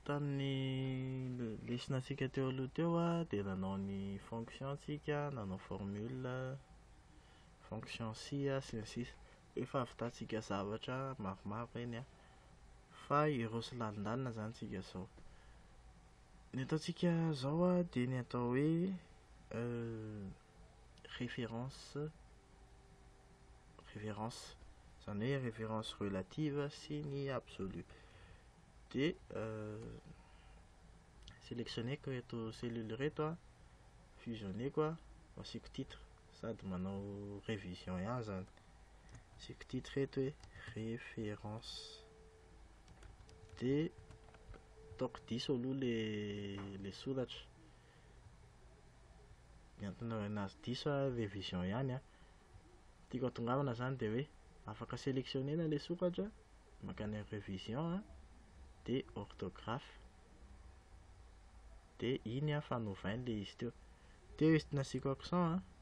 tamin'ny lesinantsika teo aloha teo a, dia nanao ny fonction tsika, nanao formule, fonction si a, sy ny sisa. Efa avitantsika zavatra maromaro eny a, fa ireo sy lalindalina zany tsika zao. Ny ataontsika zao a dia ny atao hoe référence, zany hoe référence relative sy ny absolu. Dia sélectionneko reto cellule reto a, fusionneko a, asiko titre sady manao révision ihany zany. Asiko titre reto hoe référence. Dia ataoko diso aloha le soratra. Ny antony anazy diso a, révision ihany a. Tiako atongavana zany dia hoe afaka sélectionnena le soratra, makany amin'ny révision a, dia orthographe, dia iny a fanovainy le izy teo. Teo izy nasiako accent a,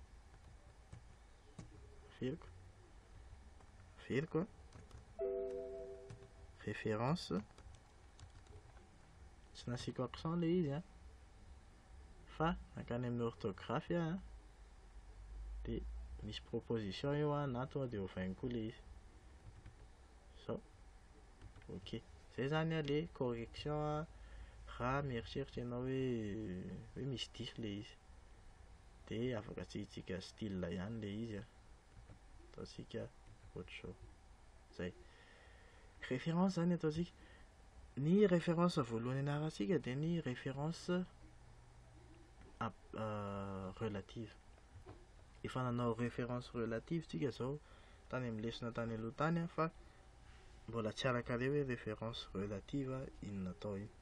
averiko a, référence, tsy nasiako accent le izy a, fa nakany amin'ny orthographe a, dia misy proposition eo a, na tonga dia ovainy koa le izy. Zao, ok. Zay zany a le correction a, raha mieritreritra ianao hoe misy diso le izy. Dia afaka atsihintsika style ihany le izy a, ataontsika ohatran'izao. Zay. Référence zany ataontsika. Ny référence voalohany anarantsika dia ny référence relative. Efa nanao référence relative tsika zao tany amin'ny lesona tany aloha tany a, fa mbola tsy arak'ale hoe référence relative inona atao iny.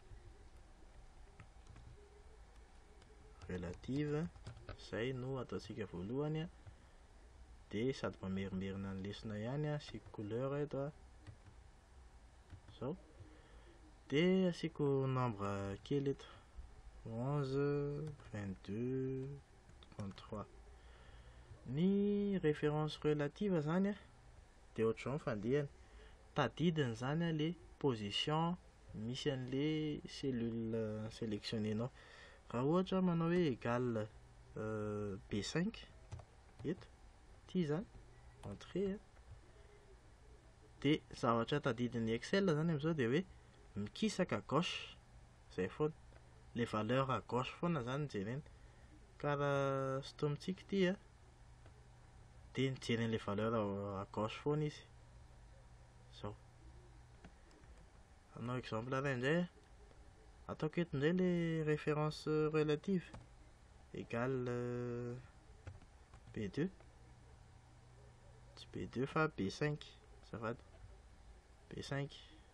Relative, zay no ataontsika voalohany a. Dia sady mamerimerina ny lesona ihany a, asiko couleur eto a, zao. Dia asiko nombre kely eto, 11, 22, 33. Ny référence relative zany a, dia ohatr'izao ny fandihany. Tadidiny zany a le position misy an'le cellule sélectionnenao. Raha ohatra manao hoe égale B5 eto, ty zany entrée a, dia zavatra tadidin'ny Excel zany amin'izao dia hoe mikisaka à gauche, zay foana. Le valeur à gauche foana zany jerena. Ka raha sotomintsika ty a, dia nijerena le valeur à gauche foana izy. Zao. Anao exemple iray indray a, ataoko eto indray le référence relative égale B2, tsy B2 fa B5, azafady, B5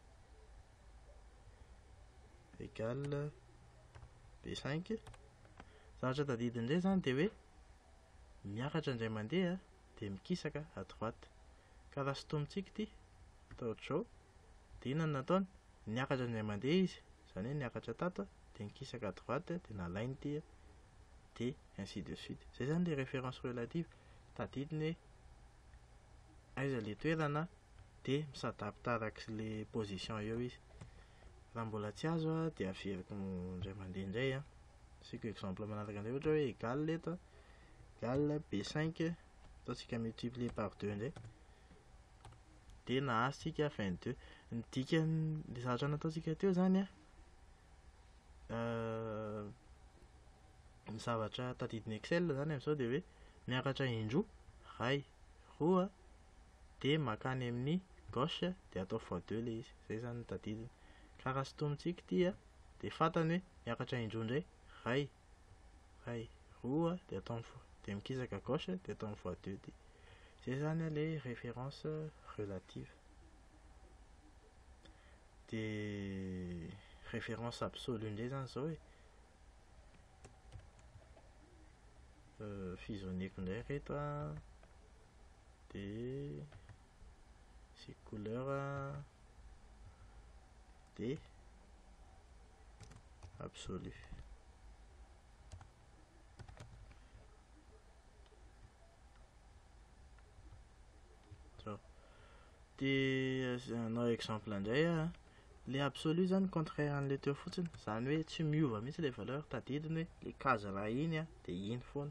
égale B5. Zavatra tadidiny indray zany dia hoe miakatra indray mandeha dia mikisaka à droite. Ka raha sotomintsika ty, atao ohatr'izao, dia inona no nataony? Niakatra indray mandeha izy, zany hoe niakatra tato dia nikisaka à droite dia nalainy ty, dia ainsi de suite. Zay zany le référence relative. Tadidiny hoe aiza le toerana dia misadapta araka le position eo izy. Raha mbola tsy azo a, dia averiko indray mandeha indray a. Asiko exemple manaraka indray, ohatra hoe égale eto a, égale B5, ataontsika multiplier par 2 indray, dia nahazontsika 22. Ny dikan'le zavatra nataontsika teo zany a, ny zavatra tadidin'ny Excel zany amin'izao dia hoe miakatra indroa, ray, roa, dia makany amin'ny gauche dia atao x2 le izy. Zay zany tadidiny. Ka raha sotomintsika ty a, dia fantany hoe miakatra indroa indray, ray, roa, dia atao dia mikisaka à gauche dia atao x2 dia. Zay zany le référence relative. Dia référence absolue indray zany zao fusionneko indray reto a, dia asiko couleur a, dia absolu. Zao. Dia anao exemple indray a, le absolu zany contraire an'le teo fotsiny, zany hoe tsy miova mihitsy le valeur tadidiny hoe le kaza raha iny dia iny foana.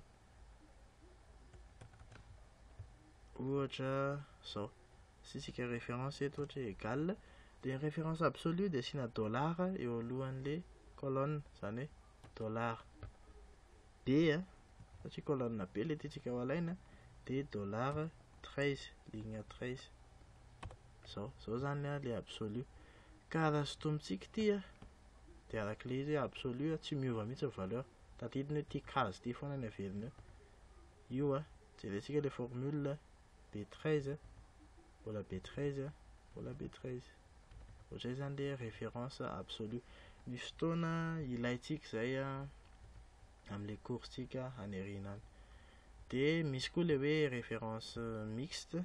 Ohatra zao, asitsika référence eto ohatra hoe égal, dia ny référence absolue dia asiana dollar eo alohan'le colonne, zany hoe dollar B satria colonne B le tiantsika ho alaina, dia dollar 13, ligne 13. Zao zany le absolu. Ka raha sotomintsika ity dia arak'ile izy hoe absolu tsy miova mihitsy ny valeur tadidiny hoe ity case ity foana ny averiny eo. Io jerentsika le formule B13 mbola B13 mbola B13. Ohatray zany le référence absolue. Misy fotoana ilaitsika zay amin'le courtsika any aoriana any. Dia misy koa le hoe référence mixte.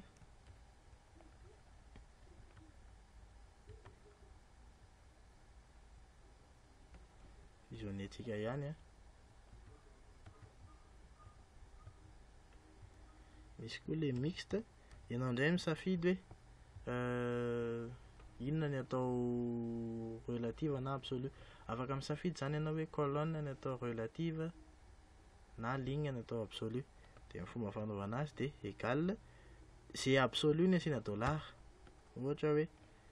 Isonentsika ihany misy koa le mixte. Ianao indray misafidy hoe inona ny atao relative na absolu. Afaka misafidy zany ianao hoe colonne ny atao relative na ligne ny atao absolu. Dia ny fomba fanaovana azy dia égal, zay absolu ny asiana dollar. Ohatra hoe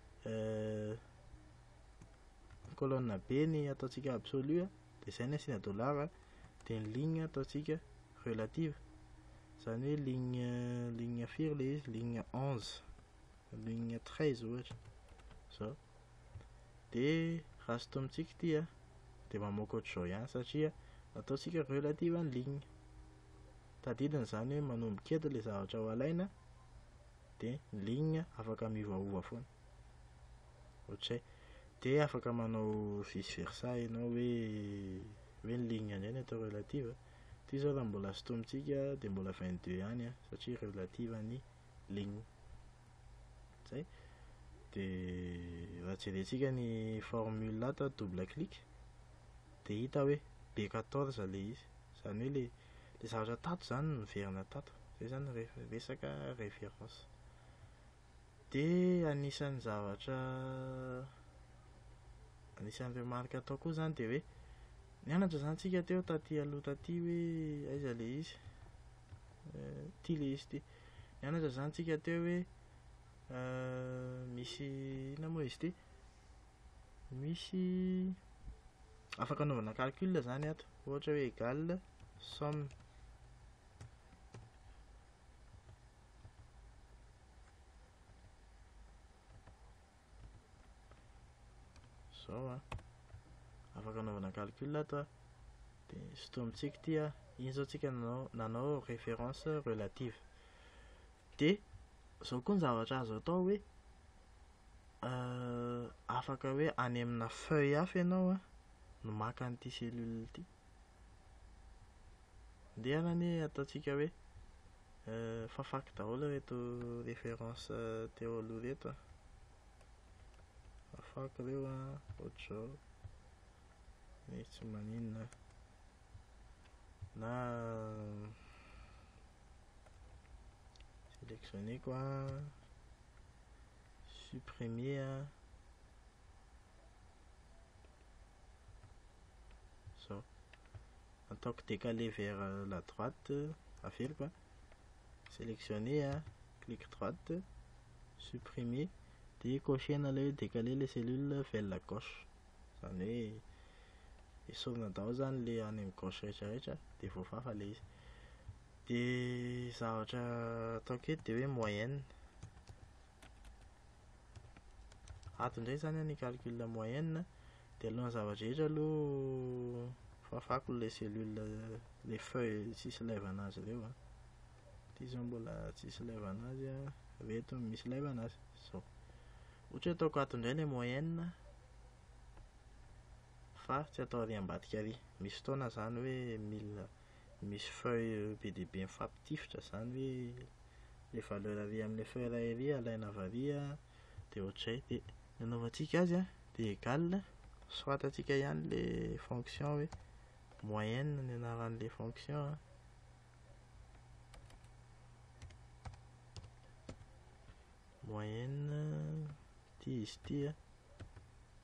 colonne B ny ataontsika absolu dia izay ny asiana dollar, dia ny ligne ataontsika relative, zany hoe ligne firy le izy, ligne 11, ligne 13 ohatra zao. Dia raha sotomintsika ity dia mamoaka ohatr'izao ihany satria ataontsika relative ny ligne tadidiny, zany hoe manomboka eto le zavatra ho alaina dia ny ligne afaka miovaova foana ohatray. Dia afaka manao vice versa ianao hoe ny ligne indray ny atao relative. Ity zao raha mbola sotomintsika dia mbola 22 ihany satria relative ny ligne zay. Dia raha jerentsika ny formule ato double clic dia hita hoe B14 le izy, zany hoe le zavatra tato zany miverina tato. Zay zany resaka référence. Dia anisan'ny zavatra anisan'ny remarque atao koa zany dia hoe nianatra zany tsika teo taty aloha taty hoe aiza le izy, ty le izy ty. Nianatra zany tsika teo hoe misy inona moa izy ty, misy afaka anaovana calcul zany ato. Ohatra hoe égal somme zao afaka anaovana calcul ato dia sotomintsika ity iny zao tsika nanao référence relative. Dia zao koa ny zavatra azo atao hoe afaka hoe any amina feuille hafa ianao no maka an'ity cellule ity. Ndehanany ataontsika hoe fafaky daholo reto référence teo aloha reto fafaky reo ohatr'izao ny tsy maninona na sélectionner quoi, supprimer zao, ataoko décaler vers la droite, averiko sélectionner, clic droite, supprimer, dia cochena le décaler les cellules vers la gauche, zany hoe esorina daholo zany le any amin'ny gauche rehetrarehetra dia voafafa le izy. Dia zavatra ataoko eto dia hoe moyenne. Ato indray zany ny calcul moyenne. Dia alohan'ny zavatra rehetra aloha fafako le cellule, le feuille tsisy laivana azy ireo ity zao mbola tsisy laivana azy reto misy laivana azy zao. Ohatra ataoko ato indray le moyenne fa tsy atao ary ambadika ary. Misy fotoana zany hoe misy feuille be dia be mifampitifitra, zany hoe le valeur ary amin'le feuille iray ary alaina avy ary dia ohatray. Dia ny anaovantsika azy dia égal, soratantsika ihany le fonction hoe moyenne ny anaran'le fonction moyenne, ity izy ity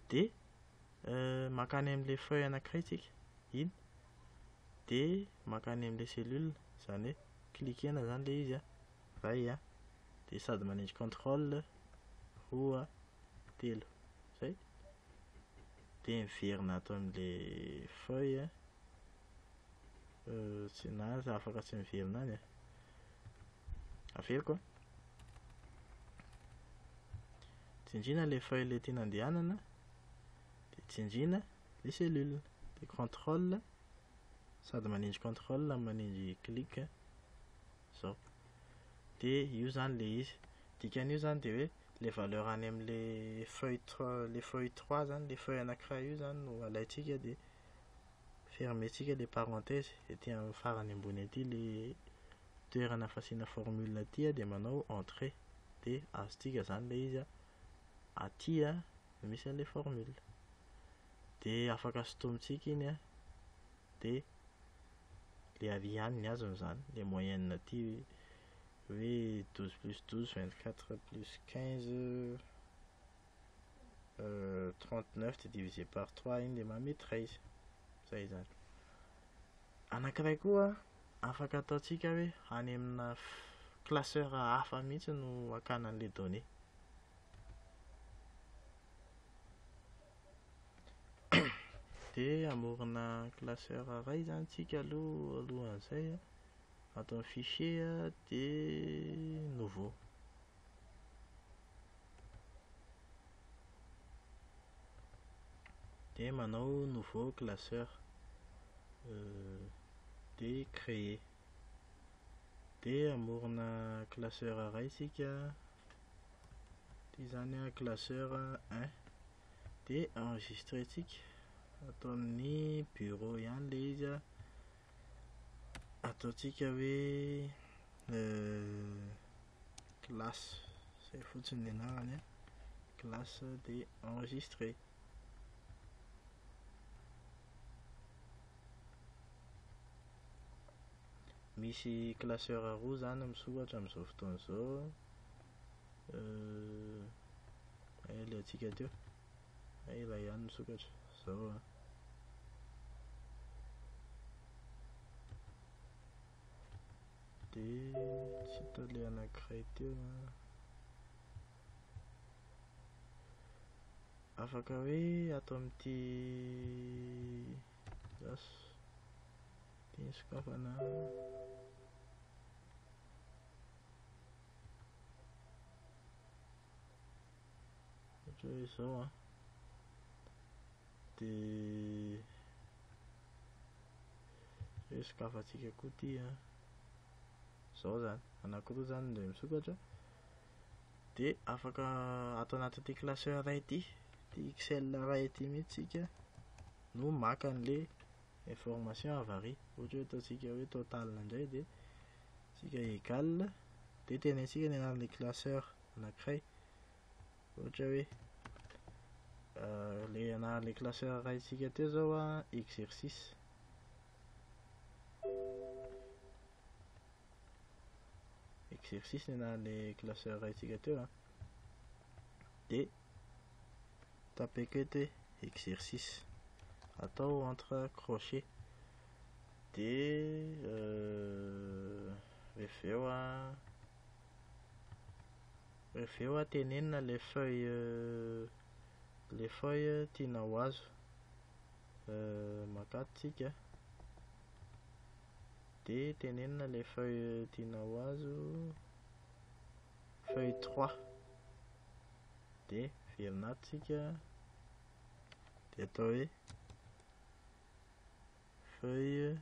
de makany amin'le feuille anankiray tsika iny, de makany amin'le cellule, zany hoe klikena zany le izy ray de sady manindry contrôle roa telo zay, de miverina ato amin'le feuille tsy na afaka tsy miverina any averiko tsindrina le feuille le tiana andehanana, de tsindrina le cellule, de contrôle sady manindry contrôle manindry clic zao, de io zany le izy. Dikan'io zany de hoe le valeur any amin'le feuille 3 zany, le feuille anankiray io zany no alaitsika de fermentsika le parenthèse ety amin'ny farany ambony aty, le toerana fasiana formule aty de manao entrée, de azontsika zany le izy aty misy an'le formule, de afaka sotomitsika iny de le arianiny azony zany, le moyenne aty hoe 12 plus 12, 24 plus 15, 39 de divisé par 3 iny de manome 13, zay zany. Anankiray koa afaka ataotsika hoe any amina classeur hafa mihitsy no akana an'le données. De amorona classeur ray zany tsika alohan'izay ato amin'ny fichier de nouveau, de manao nouveau classeur de créer, de amorona classeur ray tsika, de zany classeur 1, de enregistrer tsika atao amin'ny bureau ihany le izy ataotsika hoe classe, zay fotsiny ny anarany classe de enregistrer. Misy classeur roa zany misokatra amin'izao fotoana zao, le atsika teo iray ihany misokatra zao de tsy hita le anankiray teo afaka hoe atao amin'ity zasy tiany sokafana ohatra hoe zao de hoe sokafantsika koa ty zao zany, anankiroa zany le misokatra, de afaka atao anatin'ity classeur ray ity, ty Excel ray ity mihitsy tsika no maka an'le information avary, ohatra hoe ataotsika hoe total indray de tsika égal, de tenentsika ny anaran'le classeur anankiray, ohatra hoe le anaran'le classeur ray tsika teo zao exercice, exercice ny anaran'le classeur ray tsika teo de tapeko eto hoe exercice, atao entre crochet, de reveo tenenina le feuille tiana ho azo, makato tsika de tenenina le feuille tiana ho azo, feuille 3, de verina ato tsika de atao hoe feuille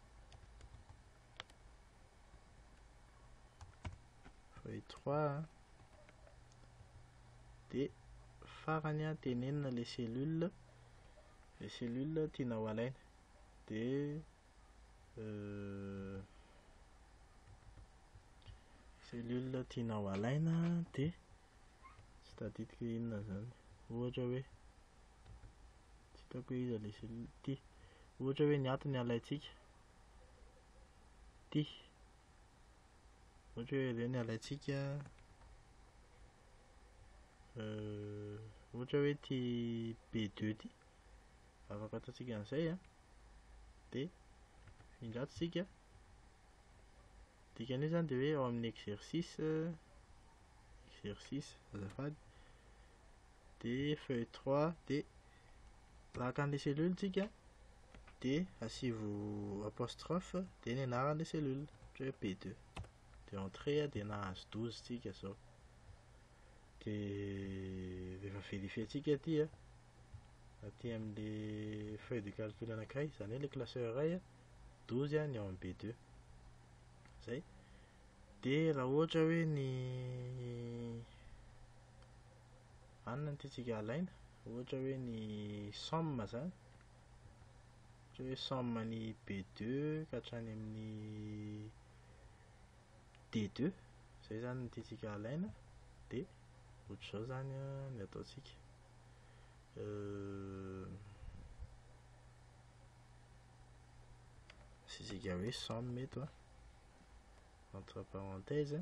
3 de farany tenenina le cellule tiana ho alaina, de cellule tiana ho alaina de tsy tadidiko hoe inona zany, ohatra hoe tsy hitako hoe iza le cellule ty, ohatra hoe ny ato ny alaitsika ty, ohatra hoe ireo ny alaitsika ohatra hoe ty B2 ty, afaka ataontsika an'izay a. De indratonsika, dikan'io zany de hoe ao amin'ny exercice azafady, de feuille 3 de alaka an'le cellule tsika, de asivo apostrophe de ny anaran'le cellule, ohatra hoe B2, de entrée de nahazo 12 tsika zao. De rehefa verifientsika aty a, aty amin'le feuille de calcul anankiray, zany hoe le classeur iray a, 12 a ny ao amin'ny B2 zay. De raha ohatra hoe ny anona ny tiantsika alaina, ohatra hoe ny somme zany, ohatra hoe somme ny B2 ka hatrany amin'ny D2, zay zany ny tiantsika alaina. De ohatr'izao zany ny ataontsika. Asitsika hoe somme eto a, entre parenthèse,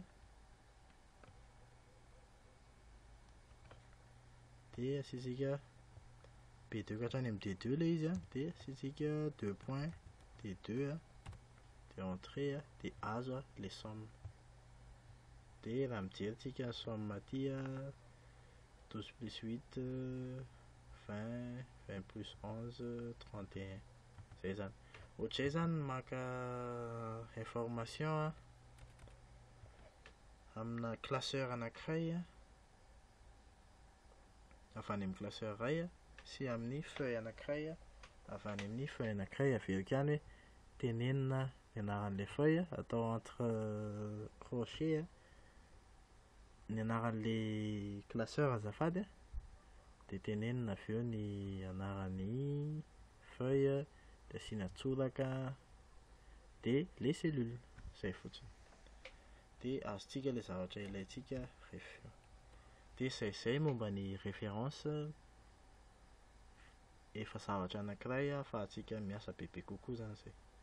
de asitsika B2 ka hatrany amin'ny D2 le izy a, de asitsika 2 points D2 a, de entrée a, de azo a le somme. De raha mijery somme aty a, 12 plus 8 20, 20 plus 11 31, zay zany. Ohatr'izay zany maka information amina classeur anankiray a, avy any amin'ny classeur iray a, sy amin'ny feuille anankiray a, avy any amin'ny feuille anankiray. Averiko ihany hoe tenenina ny anaran'le feuille, atao entre crochet ny anaran'le classeur azafady a, de tenenina avy eo ny anaran'ny feuille, de asiana tsoraka, de le cellule, zay fotsiny. De azontsika le zavatra ilaintsika rehefa. De zay momba ny référence, efa zavatra anankiray ahafahantsika miasa bebe kokoa zany zay.